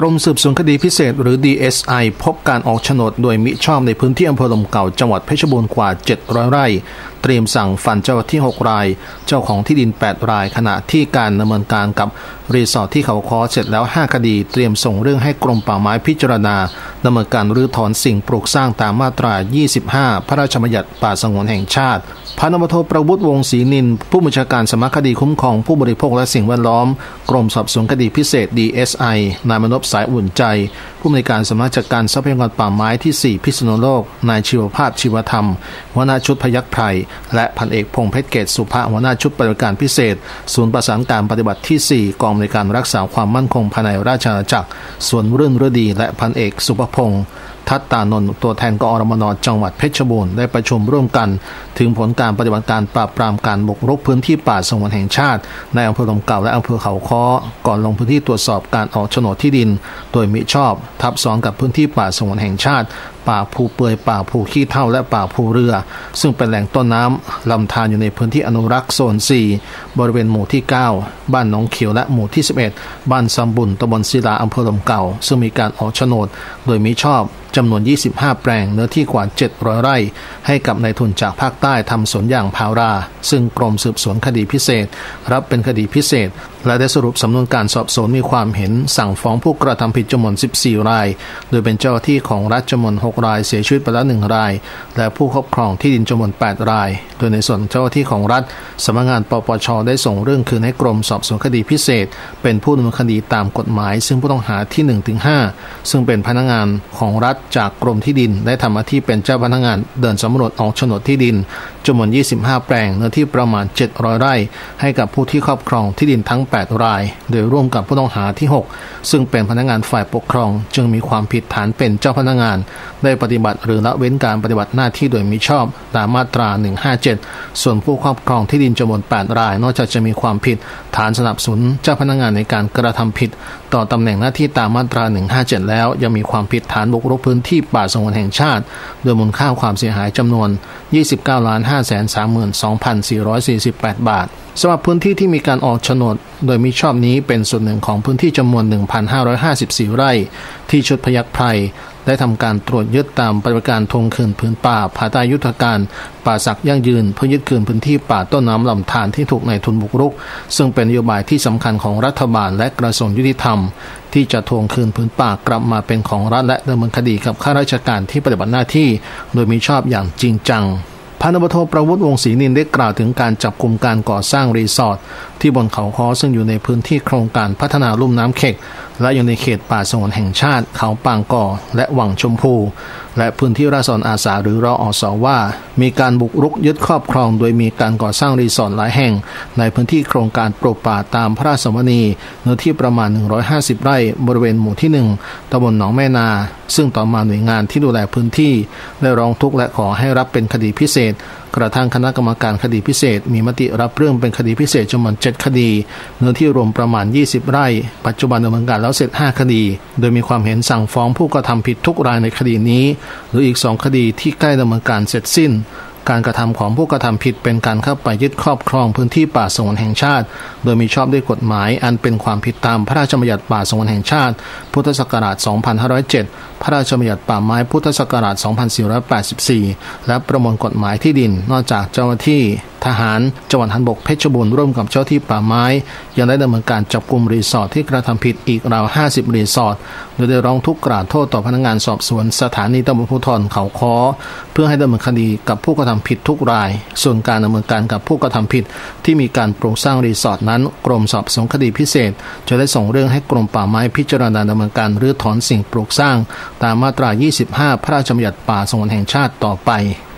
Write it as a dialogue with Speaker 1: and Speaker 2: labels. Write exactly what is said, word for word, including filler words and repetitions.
Speaker 1: มสืบสวนคดีพิเศษหรือ ดี เอส ไอ พบการออกโฉนดโดยมิชอบในพื้นที่อำเภอลมเก่าจังหวัดเพชรบูรณ์กว่าเจ็ดร้อยไร่เตรียมสั่งฟันเจ้าที่หกรายเจ้าของที่ดินแปดรายขณะที่การดำเนินการกับรีสอร์ทที่เขาค้อเสร็จแล้วห้าคดีเตรียมส่งเรื่องให้กรมป่าไม้พิจารณาดำเนินการรื้อถอนสิ่งปลูกสร้างตามมาตรายี่สิบห้าพระราชบัญญัติป่าสงวนแห่งชาติพันตำรวจโทประวุฒิวงศ์ศรีนินผู้บัญชาการสำนักคดีคุ้มครองผู้บริโภคและสิ่งแวดล้อมกรมสอบสวนคดีพิเศษ ดี เอส ไอ นายมนพสายอุ่นใจผู้อำนวยการสำนักจัดการทรัพยากรป่าไม้ที่สี่พิษณุโลกนายชีวภาพชีวธรรมหัวหน้าชุดพยัคฆ์ไพรและพันเอกพงษ์เพชรเกตสุภาหัวหน้าชุดปฏิบัติการพิเศษศูนย์ประสานการปฏิบัติที่สี่กองในการรักษาความมั่นคงภายในราชอาณาจักรส่วนรื่นฤดีและพันเอกสุภพงษ์ทัตตานนท์ตัวแทนกอรมนจังหวัดเพชรบูรณ์ได้ประชุมร่วมกันถึงผลการปฏิบัติการปราบปรามการบุกรุกพื้นที่ป่าสงวนแห่งชาติในอำเภอลมเก่าและอำเภอเขาค้อก่อนลงพื้นที่ตรวจสอบการออกโฉนดที่ดินโดยมิชอบทับซ้อนกับพื้นที่ป่าสงวนแห่งชาติป่าภูเปื่อยป่าภูขี้เถ้าและป่าภูเรือซึ่งเป็นแหล่งต้นน้ำลำธารอยู่ในพื้นที่อนุรักษ์โซนสี่บริเวณหมู่ที่เก้าบ้านหนองเขียวและหมู่ที่สิบเอ็ดบ้านซำบุญตำบลศิลาอำเภอลมเก่าซึ่งมีการออกโฉนดโดยมิชอบจำนวนยี่สิบห้าแปลงเนื้อที่กว่าเจ็ดร้อยไร่ให้กับนายทุนจากภาคใต้ทำสวนยางพาราซึ่งกรมสืบสวนคดีพิเศษรับเป็นคดีพิเศษและได้สรุปสำนวนการสอบสวนมีความเห็นสั่งฟ้องผู้กระทำผิดจำนวนสิบสี่รายโดยเป็นเจ้าหน้าที่ของรัฐจำนวนหกรายเสียชีวิตไปแล้วหนึ่งรายและผู้ครอบครองที่ดินจำนวนแปดรายโดยในส่วนเจ้าหน้าที่ของรัฐสำนักงานปปชได้ส่งเรื่องคืนให้กรมสอบสวนคดีพิเศษเป็นผู้ดำเนินคดีตามกฎหมายซึ่งผู้ต้องหาที่ หนึ่งถึงห้า ซึ่งเป็นพนักงานของรัฐจากกรมที่ดินได้ทำหน้าที่เป็นเจ้าพนักงานเดินสำรวจออกโฉนดที่ดินจำนวนยี่สิบห้าแปลงเนื้อที่ประมาณเจ็ดร้อยไร่ให้กับผู้ที่ครอบครองที่ดินทั้งแปดรายโดยร่วมกับผู้ต้องหาที่หกซึ่งเป็นพนักงานฝ่ายปกครองจึงมีความผิดฐานเป็นเจ้าพนักงานได้ปฏิบัติหรือละเว้นการปฏิบัติหน้าที่โดยมิชอบตามมาตราหนึ่งห้าเจ็ดส่วนผู้ครอบครองที่ดินจำนวนแปดรายนอกจากจะมีความผิดฐานสนับสนุนเจ้าพนักงานในการกระทำผิดต่อตำแหน่งหน้าที่ตามมาตราหนึ่งห้าเจ็ดแล้วยังมีความผิดฐานบุกรุกพื้นที่ป่าสงวนแห่งชาติโดยมูลค่าความเสียหายจำนวน ยี่สิบเก้าล้านห้าแสนสามหมื่นสองพันสี่ร้อยสี่สิบแปด บาทสำหรับพื้นที่ที่มีการออกโฉนดโดยมิชอบนี้เป็นส่วนหนึ่งของพื้นที่จำนวน หนึ่งพันห้าร้อยห้าสิบสี่ ไร่ที่ชุดพยัคฆ์ไพรได้ทำการตรวจยึดตามปฏิบัติการทวงคืนพื้นป่าภายใต้ยุทธการป่าศักดิ์ยั่งยืนเพื่อยึดคืนพื้นที่ป่าต้นน้ำลำธารที่ถูกนายทุนบุกรุกซึ่งเป็นนโยบายที่สำคัญของรัฐบาลและกระทรวงยุติธรรมที่จะทวงคืนพื้นป่ากลับมาเป็นของรัฐและดำเนินคดีกับข้าราชการที่ปฏิบัติหน้าที่โดยมิชอบอย่างจริงจังพันตำรวจโทประวุฒิวงศ์ศรีนินได้กล่าวถึงการจับกุมการก่อสร้างรีสอร์ทที่บนเขาค้อซึ่งอยู่ในพื้นที่โครงการพัฒนาลุ่มน้ำเข็กและอยู่ในเขตป่าสงวนแห่งชาติเขาปางก่อและวังชมพูและพื้นที่ราษฎรอาสาหรือรอสว่ามีการบุกรุกยึดครอบครองโดยมีการก่อสร้างรีสอร์ทหลายแห่งในพื้นที่โครงการปลูกป่าตามพระราชบัญญัติเนื้อที่ประมาณหนึ่งร้อยห้าสิบไร่บริเวณหมู่ที่หนึ่งตำบลหนองแม่นาซึ่งต่อมาหน่วยงานที่ดูแลพื้นที่ได้ร้องทุกข์และขอให้รับเป็นคดีพิเศษกระทั่งคณะกรรมการคดีพิเศษมีมติรับเรื่องเป็นคดีพิเศษจำนวนเจ็ดคดีเนื้อที่รวมประมาณยี่สิบไร่ปัจจุบันดำเนินการแล้วเสร็จห้าคดีโดยมีความเห็นสั่งฟ้องผู้กระทำผิดทุกรายในคดีนี้หรืออีกสองคดีที่ใกล้ดำเนินการเสร็จสิ้นการกระทำของผู้กระทำผิดเป็นการเข้าไปยึดครอบครองพื้นที่ป่าสงวนแห่งชาติโดยมีชอบด้วยกฎหมายอันเป็นความผิดตามพระราชบัญญัติป่าสงวนแห่งชาติพุทธศักราชสองพันห้าร้อยเจ็ดพระราชบัญญัติป่าไม้พุทธศักราชสองพันสี่ร้อยแปดสิบสี่และประมวลกฎหมายที่ดินนอกจากเจ้าหน้าที่ทหารจังหวัดทหารบกเพชรบูรณ์ร่วมกับเจ้าที่ป่าไม้ยังได้ดำเนินการจับกุมรีสอร์ทที่กระทำผิดอีกราวห้าสิบรีสอร์ทโดยได้ร้องทุกข์กล่าวโทษต่อพนักงานสอบสวนสถานีตำรวจภูธรเขาค้อเพื่อให้ดำเนินคดีกับผู้กระทำผิดทุกรายส่วนการดำเนินการกับผู้กระทำผิดที่มีการปลูกสร้างรีสอร์ทนั้นกรมสอบสวนคดีพิเศษจะได้ส่งเรื่องให้กรมป่าไม้พิจารณาดำเนินการรื้อถอนสิ่งปลูกสร้างตามมาตรายี่สิบห้าพระราชบัญญัติป่าสงวนแห่งชาติต่อไป